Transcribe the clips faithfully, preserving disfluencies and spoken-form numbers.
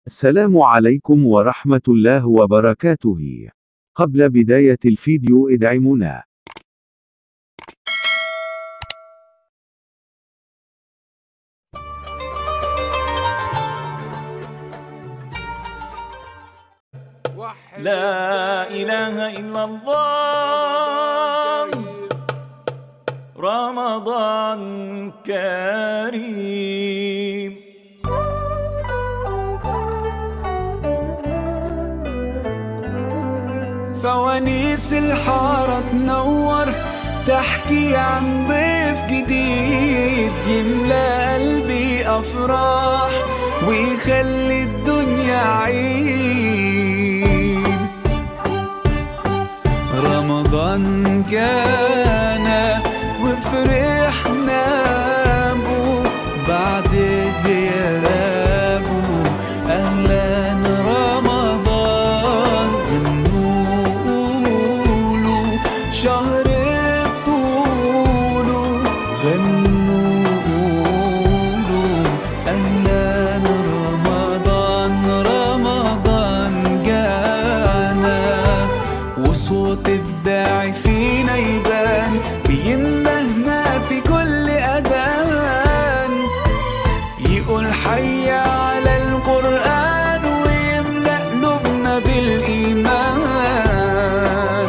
السلام عليكم ورحمة الله وبركاته. قبل بداية الفيديو ادعمونا. لا إله إلا الله، رمضان كريم. فوانيس الحارة تنور، تحكي عن ضيف جديد يملى قلبي أفراح ويخلي الدنيا عيد. رمضان جانا وفرحنا بو بعد غيابه. أهلا رمضان، غنوله شهر طوله، غنوله أهلا رمضان. رمضان جانا وصوت الداعي فينا يبان، بيندهنا في كل أذان، يقول حي على القرآن ويملأ قلوبنا بالإيمان.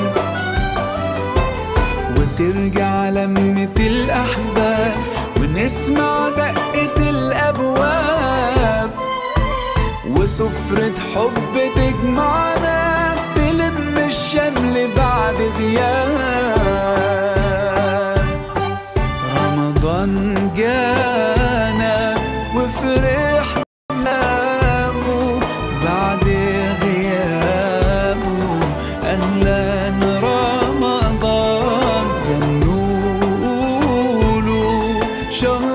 وترجع لمة الأحباب ونسمع دقة الأبواب، وسفرة حب تجمعنا تلم الشمل بعد غياب. رمضان جانا وفرحنا بو بعد غيابه. أهلا رمضان، غنوله شهر